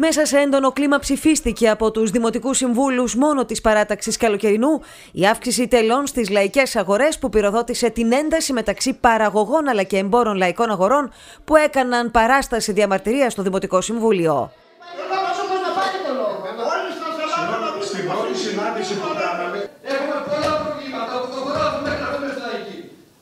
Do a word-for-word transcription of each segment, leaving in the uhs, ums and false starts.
Μέσα σε έντονο κλίμα ψηφίστηκε από τους Δημοτικούς Συμβούλους μόνο της παράταξης καλοκαιρινού η αύξηση τελών στις λαϊκές αγορές που πυροδότησε την ένταση μεταξύ παραγωγών αλλά και εμπόρων λαϊκών αγορών που έκαναν παράσταση διαμαρτυρίας στο Δημοτικό Συμβούλιο. Στην πρώτη συνάντηση που κάναμε, έχουμε πολλά προβλήματα που το χωράφουμε μέχρι να δούμε στα εκεί.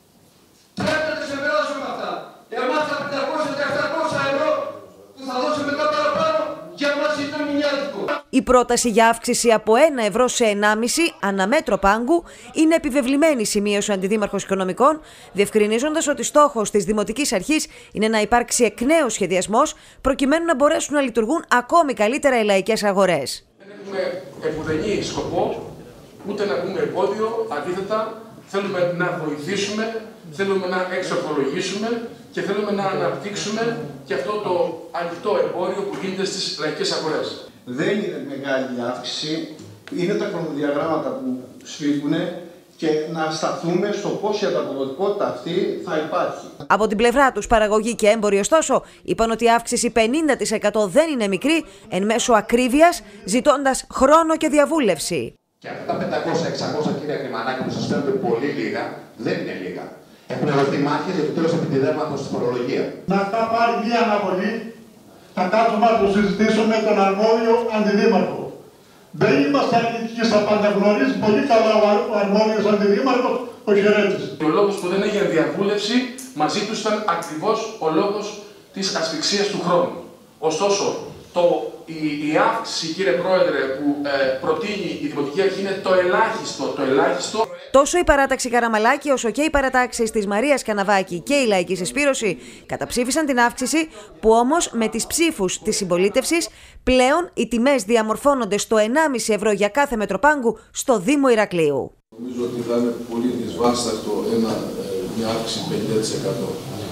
Πρέπει να τα ξεπεράσουμε αυτά. Εμάς τα πεντακόσια και επτακόσια ευρώ που θα δώσουμε μετά παραπάνω για μας είναι μηνιάτικο. Η πρόταση για αύξηση από ένα ευρώ σε ενάμιση αναμέτρο πάγκου είναι επιβεβλημένη, σημείωσε ο Αντιδήμαρχος Οικονομικών, διευκρινίζοντας ότι στόχος της Δημοτικής Αρχής είναι να υπάρξει εκ νέου σχεδιασμός προκειμένου να μπορέσουν να λειτουργούν ακόμη καλύτερα οι λαϊκές αγορές. Δεν έχουμε επουδενή σκοπό ούτε να πούμε εμπόδιο, αντίθετα θέλουμε να βοηθήσουμε, θέλουμε να εξορθολογήσουμε και θέλουμε να αναπτύξουμε και αυτό το ανοιχτό εμπόριο που γίνεται στις λαϊκές αγορές. Δεν είναι μεγάλη αύξηση, είναι τα χρονοδιαγράμματα που σφίγγουν και να σταθούμε στο πώς η ανταποδοτικότητα αυτή θα υπάρχει. Από την πλευρά τους, παραγωγοί και έμποροι, ωστόσο, είπαν ότι η αύξηση πενήντα τοις εκατό δεν είναι μικρή, εν μέσω ακρίβειας, ζητώντας χρόνο και διαβούλευση. Και αυτά τα πεντακόσια εξακόσια κυρία Κρημανάκη που σας φαίνονται πολύ λίγα, δεν είναι λίγα. Έχουν δοθεί μάχες για το τέλος επιτεδεύματος στη φορολογία. Να τα πάρει μία αναβολή, θα κάτσουμε να το συζητήσουμε με τον αρμόδιο αντιδήμαρχο. Δεν είμαστε αρνητικοί στα πάντα, γνωρίζει πολύ καλά ο αρμόδιος αντιδήμαρχος, ο Χερέτης. Ο λόγος που δεν έγινε διαβούλευση μαζί του ήταν ακριβώς ο λόγος της ασφυξίας του χρόνου. Ωστόσο, το, η, η αύξηση, κύριε Πρόεδρε, που ε, προτείνει η Δημοτική Αρχή είναι το ελάχιστο, το ελάχιστο. Τόσο η παράταξη Καραμαλάκη όσο και οι παρατάξεις της Μαρίας Καναβάκη και η Λαϊκή Συσπήρωση καταψήφισαν την αύξηση, που όμως με τις ψήφους της συμπολίτευσης πλέον οι τιμές διαμορφώνονται στο ενάμιση ευρώ για κάθε μέτρο πάγκου στο Δήμο Ηρακλείου. Νομίζω ότι θα είναι πολύ δυσβάσταχτο ένα, μια αύξηση πενήντα τοις εκατό.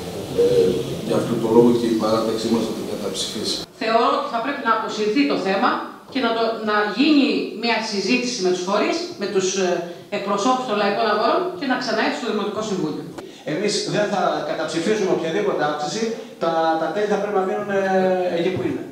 Ε, για αυτόν τον λόγο και η παράταξή μας θα την καταψηφίσει. Θεωρώ ότι θα πρέπει να αποσυρθεί το θέμα και να, το, να γίνει μια συζήτηση με τους φορείς, με τους εκπροσώπους των λαϊκών αγορών και να ξαναέρθει στο Δημοτικό Συμβούλιο. Εμείς δεν θα καταψηφίσουμε οποιαδήποτε αύξηση, τα, τα τέλη θα πρέπει να μείνουν ε, εκεί που είναι.